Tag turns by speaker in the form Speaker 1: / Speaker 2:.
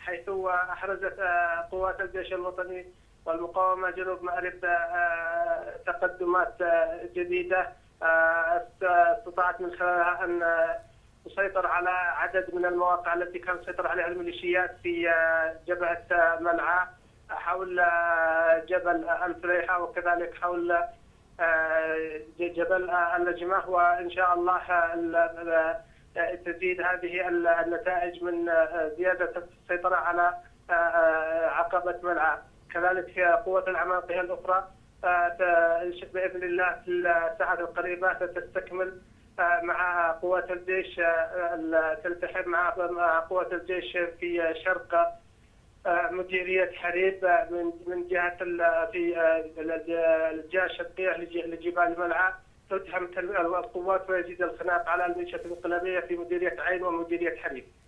Speaker 1: حيث أحرزت قوات الجيش الوطني والمقاومة جنوب مأرب تقدمات جديدة استطاعت من خلالها أن تسيطر على عدد من المواقع التي كانت تسيطر عليها الميليشيات في جبهة ملعا حول جبل الفليحة وكذلك حول جبل اللجمة. وإن شاء الله تزيد هذه النتائج من زيادة السيطرة على عقبة ملعا. كذلك قوة العمالقة الأخرى بإذن الله في الساعات القريبة ستستكمل مع قوات الجيش، تلتحق مع قوات الجيش في شرق مديرية حريب من جهة في الجهة الشرقية لجبال ملعا، تدهم القوات ويزيد الخناق على الميليشيات الانقلابية في مديرية عين ومديرية حريب.